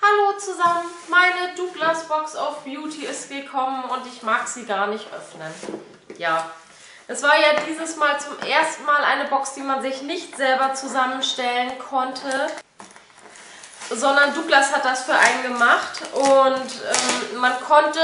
Hallo zusammen, meine Douglas Box of Beauty ist gekommen und ich mag sie gar nicht öffnen. Ja, es war ja dieses Mal zum ersten Mal eine Box, die man sich nicht selber zusammenstellen konnte, sondern Douglas hat das für einen gemacht und man konnte,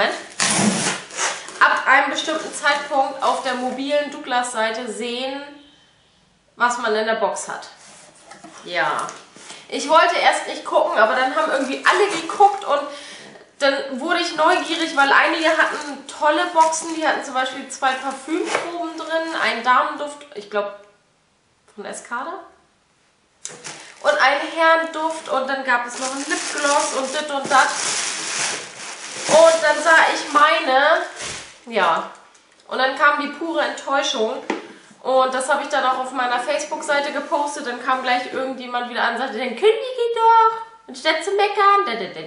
ab einem bestimmten Zeitpunkt auf der mobilen Douglas-Seite sehen, was man in der Box hat. Ja. Ich wollte erst nicht gucken, aber dann haben irgendwie alle geguckt und dann wurde ich neugierig, weil einige hatten tolle Boxen. Die hatten zum Beispiel 2 Parfümproben drin, einen Damenduft, ich glaube von Escada, und einen Herrenduft und dann gab es noch einen Lipgloss und dit und dat. Und dann sah ich meine, ja, und dann kam die pure Enttäuschung. Und das habe ich dann auch auf meiner Facebook-Seite gepostet. Dann kam gleich irgendjemand wieder an und sagte, dann kündige doch, anstatt zu meckern.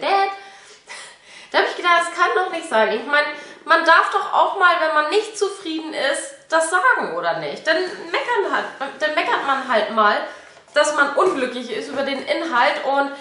Da habe ich gedacht, das kann doch nicht sein. Ich meine, man darf doch auch mal, wenn man nicht zufrieden ist, das sagen, oder nicht? Dann meckert man halt mal, dass man unglücklich ist über den Inhalt. Und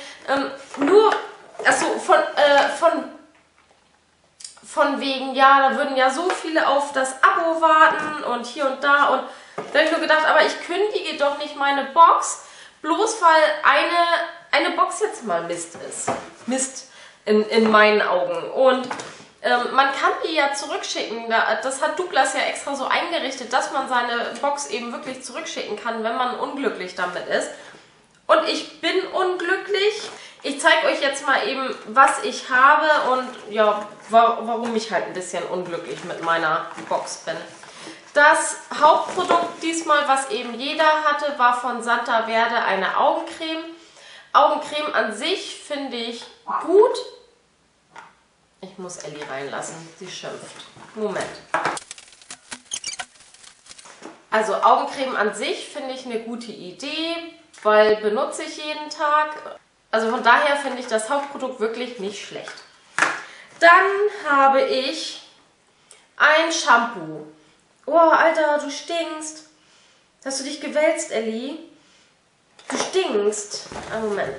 von wegen, ja, da würden ja so viele auf das Abo warten und hier und da. Und da habe ich nur gedacht, aber ich kündige doch nicht meine Box, bloß weil eine Box jetzt mal Mist ist. Mist in meinen Augen. Und man kann die ja zurückschicken. Das hat Douglas ja extra so eingerichtet, dass man seine Box eben wirklich zurückschicken kann, wenn man unglücklich damit ist. Und ich bin unglücklich. Ich zeige euch jetzt mal eben, was ich habe und ja, warum ich halt ein bisschen unglücklich mit meiner Box bin. Das Hauptprodukt diesmal, was eben jeder hatte, war von Santa Verde eine Augencreme. Augencreme an sich finde ich gut. Ich muss Ellie reinlassen, sie schimpft. Moment. Also Augencreme an sich finde ich eine gute Idee, weil benutze ich jeden Tag. Also von daher finde ich das Hauptprodukt wirklich nicht schlecht. Dann habe ich ein Shampoo. Oh, Alter, du stinkst. Hast du dich gewälzt, Ellie? Du stinkst. Einen Moment.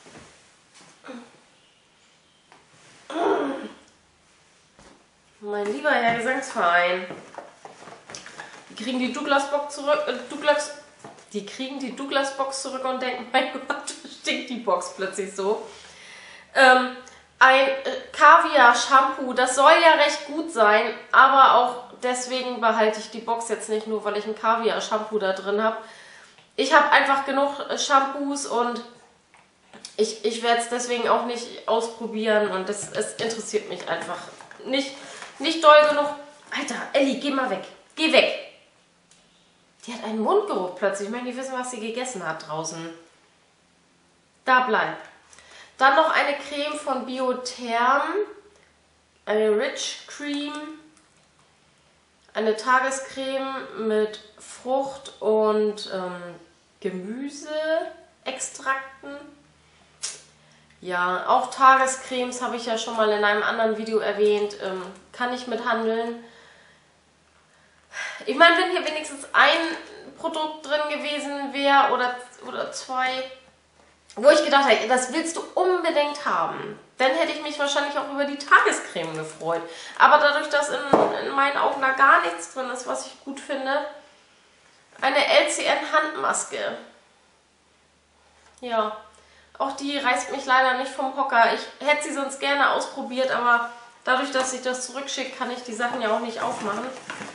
Mein lieber Herr Gesangsverein. Die kriegen die Douglas-Box zurück. Die kriegen die Douglas-Box zurück und denken, mein Gott, stinkt die Box plötzlich so. Ein Kaviar-Shampoo, das soll ja recht gut sein, aber auch deswegen behalte ich die Box jetzt nicht, nur weil ich ein Kaviar-Shampoo da drin habe. Ich habe einfach genug Shampoos und ich werde es deswegen auch nicht ausprobieren und es interessiert mich einfach nicht doll genug. Alter, Ellie, geh mal weg. Geh weg. Die hat einen Mundgeruch plötzlich. Ich möchte nicht wissen, was sie gegessen hat draußen. Da bleib. Dann noch eine Creme von Biotherm. Eine Rich Cream. Eine Tagescreme mit Frucht- und Gemüseextrakten. Ja, auch Tagescremes habe ich ja schon mal in einem anderen Video erwähnt. Kann ich mithandeln. Ich meine, wenn hier wenigstens ein Produkt drin gewesen wäre oder 2, wo ich gedacht hätte, das willst du unbedingt haben, dann hätte ich mich wahrscheinlich auch über die Tagescreme gefreut. Aber dadurch, dass in meinen Augen da gar nichts drin ist, was ich gut finde, eine LCN-Handmaske. Ja, auch die reißt mich leider nicht vom Hocker. Ich hätte sie sonst gerne ausprobiert, aber dadurch, dass ich das zurückschicke, kann ich die Sachen ja auch nicht aufmachen.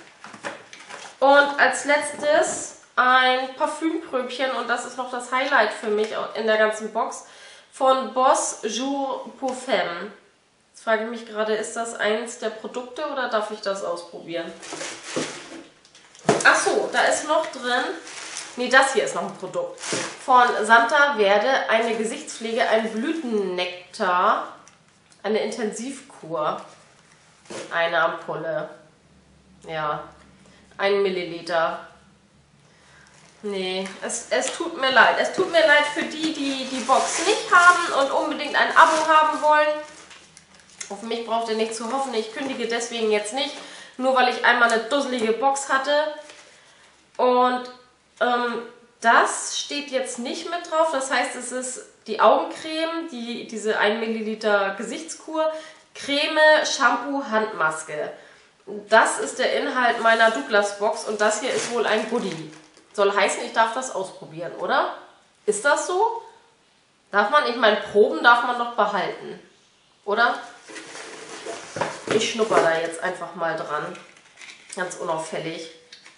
Und als letztes ein Parfümpröbchen und das ist noch das Highlight für mich in der ganzen Box von Boss Jour pour Femme. Jetzt frage ich mich gerade, ist das eins der Produkte oder darf ich das ausprobieren? Ach so, da ist noch drin, nee, das hier ist noch ein Produkt von Santa Verde, eine Gesichtspflege, ein Blütennektar, eine Intensivkur, eine Ampulle, ja. 1 Milliliter. Nee, es tut mir leid. Es tut mir leid für die die Box nicht haben und unbedingt ein Abo haben wollen. Auf mich braucht ihr nicht zu hoffen. Ich kündige deswegen jetzt nicht. Nur weil ich einmal eine dusselige Box hatte. Und Das steht jetzt nicht mit drauf. Das heißt, es ist die Augencreme, diese 1 Milliliter Gesichtskur, Creme, Shampoo, Handmaske. Das ist der Inhalt meiner Douglas Box und das hier ist wohl ein Goodie. Soll heißen, ich darf das ausprobieren, oder? Ist das so? Darf man? Ich meine, Proben darf man doch behalten, oder? Ich schnupper da jetzt einfach mal dran. Ganz unauffällig.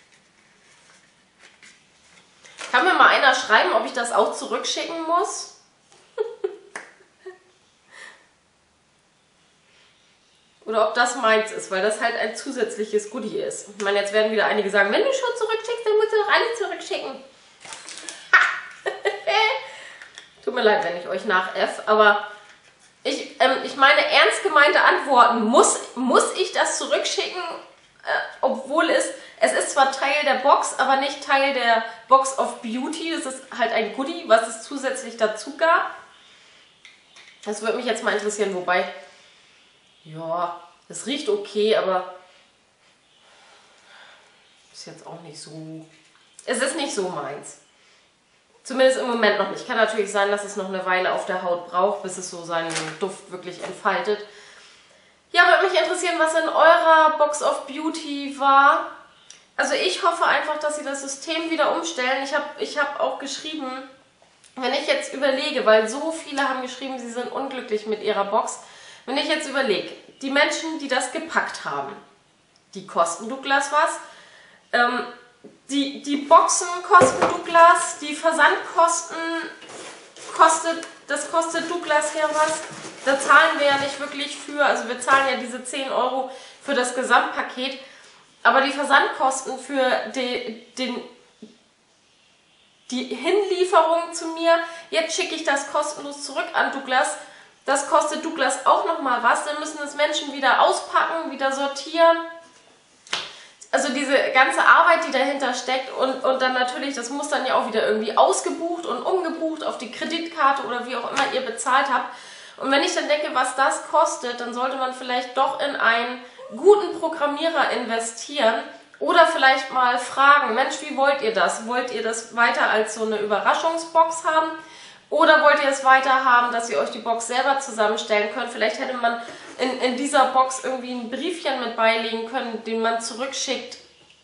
Kann mir mal einer schreiben, ob ich das auch zurückschicken muss? Oder ob das meins ist, weil das halt ein zusätzliches Goodie ist. Ich meine, jetzt werden wieder einige sagen, wenn du schon zurückschickst, dann musst du doch alle zurückschicken. Tut mir leid, wenn ich euch nachäff, aber ich meine ernst gemeinte Antworten. Muss ich das zurückschicken, obwohl es ist zwar Teil der Box, aber nicht Teil der Box of Beauty. Das ist halt ein Goodie, was es zusätzlich dazu gab. Das würde mich jetzt mal interessieren, wobei, ja, es riecht okay, aber ist jetzt auch nicht so, es ist nicht so meins. Zumindest im Moment noch nicht. Kann natürlich sein, dass es noch eine Weile auf der Haut braucht, bis es so seinen Duft wirklich entfaltet. Ja, würde mich interessieren, was in eurer Box of Beauty war. Also ich hoffe einfach, dass sie das System wieder umstellen. Ich hab auch geschrieben, wenn ich jetzt überlege, weil so viele haben geschrieben, sie sind unglücklich mit ihrer Box. Wenn ich jetzt überlege, die Menschen, die das gepackt haben, die kosten Douglas was. Die Boxen kosten Douglas, die Versandkosten kostet Douglas ja was. Da zahlen wir ja nicht wirklich für, also wir zahlen ja diese 10 € für das Gesamtpaket, aber die Versandkosten für die Hinlieferung zu mir, jetzt schicke ich das kostenlos zurück an Douglas, das kostet Douglas auch nochmal was, dann müssen das Menschen wieder auspacken, wieder sortieren. Also diese ganze Arbeit, die dahinter steckt und dann natürlich, das muss dann ja auch wieder irgendwie ausgebucht und umgebucht auf die Kreditkarte oder wie auch immer ihr bezahlt habt. Und wenn ich dann denke, was das kostet, dann sollte man vielleicht doch in einen guten Programmierer investieren oder vielleicht mal fragen, Mensch, wie wollt ihr das? Wollt ihr das weiter als so eine Überraschungsbox haben? Oder wollt ihr es weiter haben, dass ihr euch die Box selber zusammenstellen könnt? Vielleicht hätte man in dieser Box irgendwie ein Briefchen mit beilegen können, den man zurückschickt.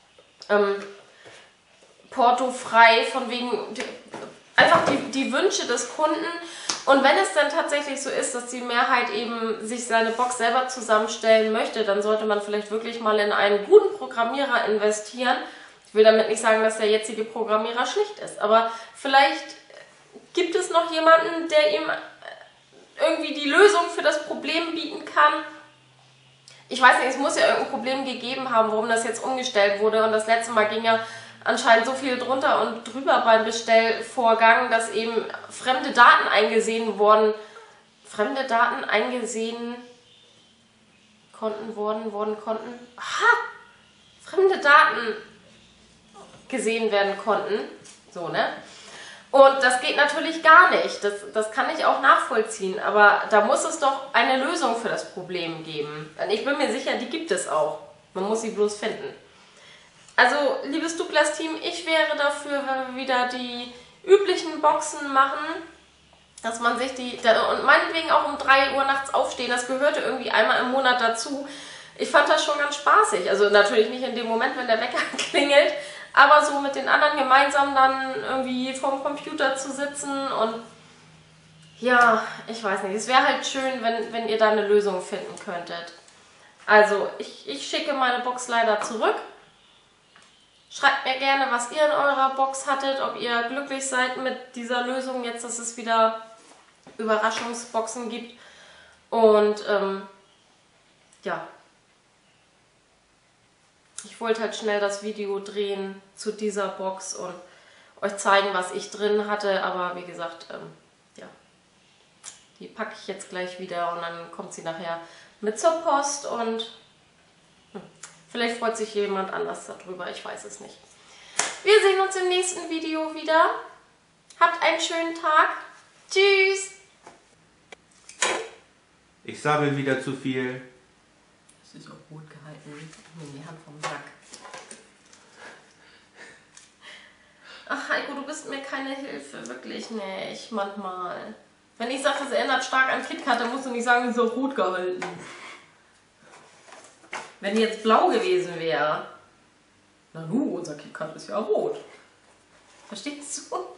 Portofrei, von wegen einfach die Wünsche des Kunden. Und wenn es dann tatsächlich so ist, dass die Mehrheit eben sich seine Box selber zusammenstellen möchte, dann sollte man vielleicht wirklich mal in einen guten Programmierer investieren. Ich will damit nicht sagen, dass der jetzige Programmierer schlecht ist, aber vielleicht gibt es noch jemanden, der ihm irgendwie die Lösung für das Problem bieten kann. Ich weiß nicht, es muss ja irgendein Problem gegeben haben, warum das jetzt umgestellt wurde. Und das letzte Mal ging ja anscheinend so viel drunter und drüber beim Bestellvorgang, dass eben fremde Daten eingesehen wurden. Fremde Daten eingesehen konnten. Aha! Fremde Daten gesehen werden konnten. So, ne? Und das geht natürlich gar nicht. Das kann ich auch nachvollziehen. Aber da muss es doch eine Lösung für das Problem geben. Und ich bin mir sicher, die gibt es auch. Man muss sie bloß finden. Also, liebes Douglas-Team, ich wäre dafür, wenn wir wieder die üblichen Boxen machen, dass man sich und meinetwegen auch um 3 Uhr nachts aufstehen, das gehörte irgendwie einmal im Monat dazu. Ich fand das schon ganz spaßig. Also natürlich nicht in dem Moment, wenn der Wecker klingelt, aber so mit den anderen gemeinsam dann irgendwie vorm Computer zu sitzen und ja, ich weiß nicht. Es wäre halt schön, wenn ihr da eine Lösung finden könntet. Also, ich schicke meine Box leider zurück. Schreibt mir gerne, was ihr in eurer Box hattet, ob ihr glücklich seid mit dieser Lösung jetzt, dass es wieder Überraschungsboxen gibt. Und ja, ich wollte halt schnell das Video drehen zu dieser Box und euch zeigen, was ich drin hatte. Aber wie gesagt, ja, die packe ich jetzt gleich wieder und dann kommt sie nachher mit zur Post und vielleicht freut sich jemand anders darüber, ich weiß es nicht. Wir sehen uns im nächsten Video wieder. Habt einen schönen Tag. Tschüss. Ich sammle wieder zu viel. Das ist auch gut gehalten. Ich nehme die Hand vom Sack. Ach, Heiko, du bist mir keine Hilfe, wirklich nicht, manchmal. Wenn ich sage, das erinnert stark an KitKat, dann musst du nicht sagen, es ist auch rot gehalten. Wenn die jetzt blau gewesen wäre. Na nu, unser KitKat ist ja rot. Verstehst du?